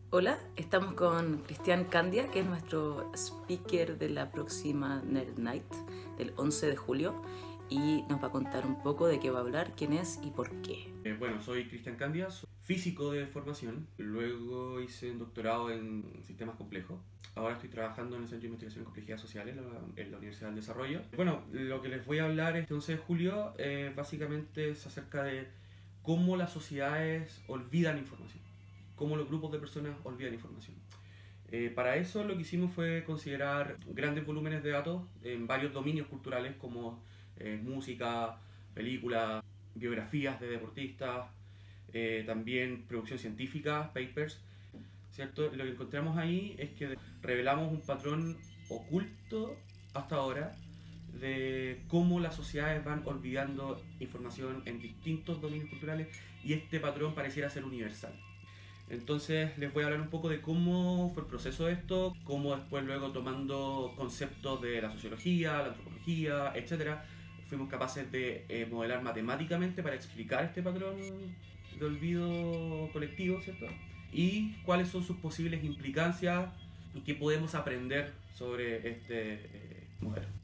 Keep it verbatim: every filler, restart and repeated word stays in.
Hola, estamos con Cristian Candia, que es nuestro speaker de la próxima Nerd Night del once de julio, y nos va a contar un poco de qué va a hablar, quién es y por qué. Eh, bueno, soy Cristian Candia, soy físico de formación, luego hice un doctorado en sistemas complejos. Ahora estoy trabajando en el Centro de Investigación en Complejidades Sociales en la, en la Universidad del Desarrollo. Bueno, lo que les voy a hablar este once de julio eh, básicamente es acerca de cómo las sociedades olvidan información, cómo los grupos de personas olvidan información. Eh, para eso lo que hicimos fue considerar grandes volúmenes de datos en varios dominios culturales como eh, música, películas, biografías de deportistas, eh, también producción científica, papers, ¿cierto? Lo que encontramos ahí es que revelamos un patrón oculto hasta ahora de cómo las sociedades van olvidando información en distintos dominios culturales y este patrón pareciera ser universal. Entonces les voy a hablar un poco de cómo fue el proceso de esto, cómo después luego tomando conceptos de la sociología, la antropología, etcétera, fuimos capaces de eh, modelar matemáticamente para explicar este patrón de olvido colectivo, ¿cierto? Y cuáles son sus posibles implicancias y qué podemos aprender sobre este eh, modelo.